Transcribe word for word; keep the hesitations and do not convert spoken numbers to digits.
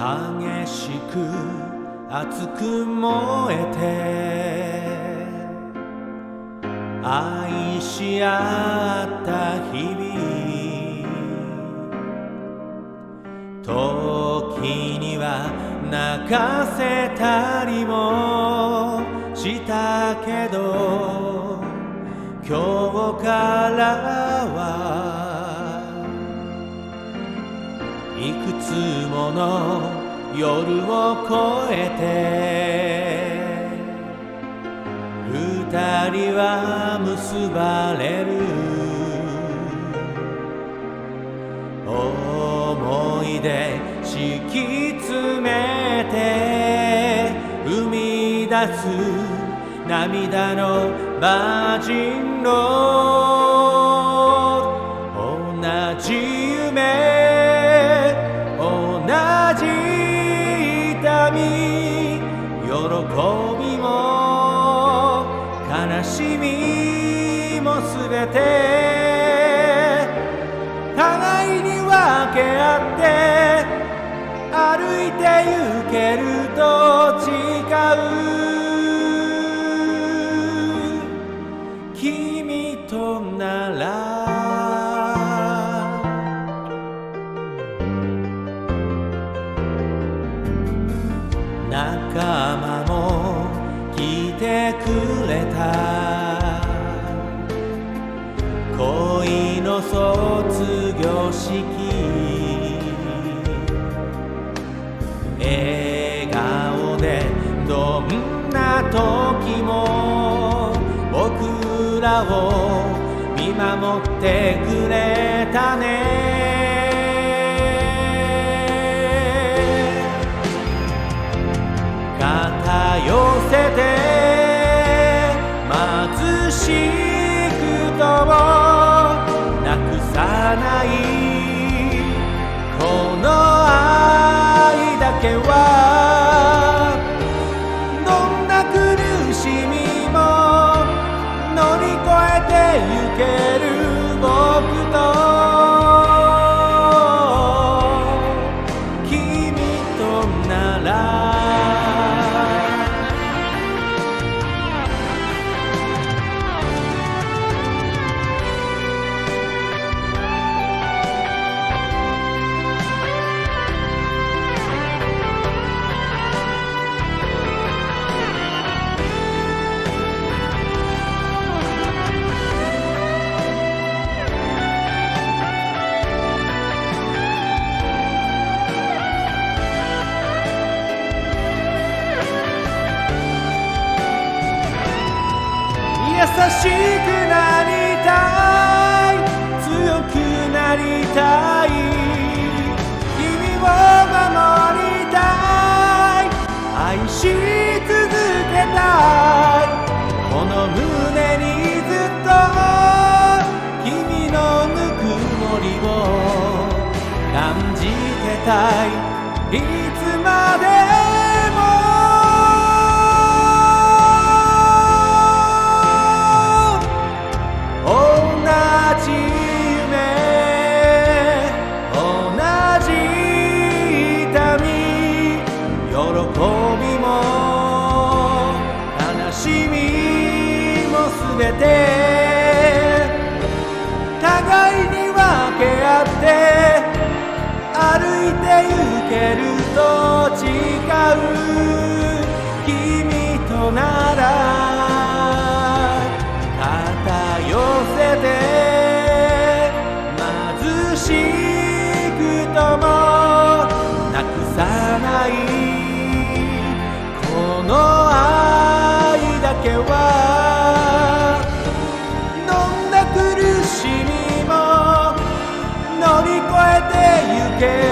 激しく熱く燃えて愛し合った日々、時には泣かせたりもしたけど、今日からはいくつもの夜を越えて二人は結ばれる。思い出敷き詰めて生み出す涙のバージンロード。同じ夢、同じ痛み、喜びも悲しみもすべて互いに分け合って歩いて行けると誓う。君となら仲間も来てくれた。恋の卒業式、笑顔でどんな時も僕らを見守ってくれたね。肩寄せて貧しくともなくさないこの愛だけは、どんな苦しみも乗り越えてゆける僕と君となら。優しくなりたい、強くなりたい、君を守りたい、愛し続けたい。この胸にずっと君のぬくもりを感じてたい、いつまでも。喜びも悲しみもすべて互いに分け合って歩いて行けると誓う。君となら肩寄せて貧しくともなくさないこの愛だけは、どんな苦しみも乗り越えてゆける。